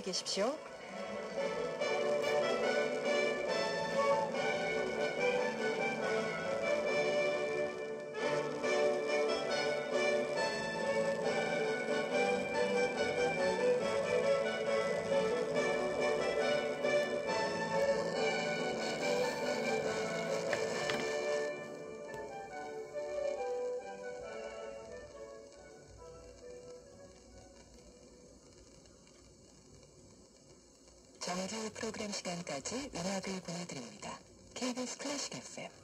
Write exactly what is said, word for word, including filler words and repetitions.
계십시오. 정규 프로그램 시간까지 음악을 보내드립니다. 케이비에스 클래식 에프엠